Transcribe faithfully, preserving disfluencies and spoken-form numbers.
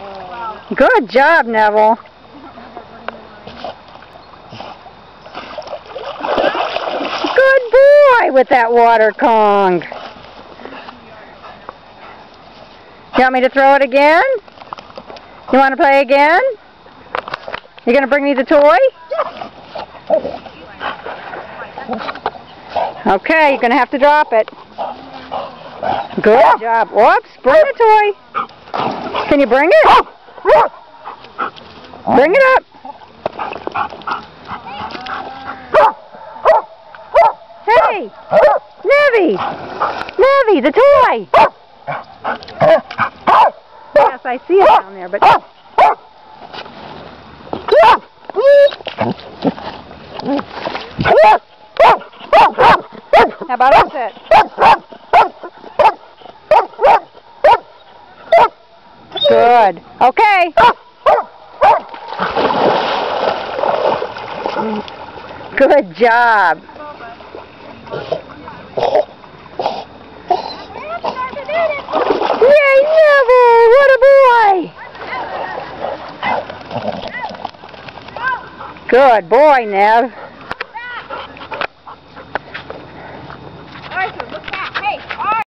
Good job, Neville. Good boy with that water Kong. You want me to throw it again? You want to play again? You going to bring me the toy? Okay, you're going to have to drop it. Good job. Whoops, bring the toy. Can you bring it? Bring it up. Hey, Neville, Neville, the toy. Yes, I see it down there, but... How about a sit? Good. Okay. Good job. Yay, Neville! What a boy! Good boy, Nev.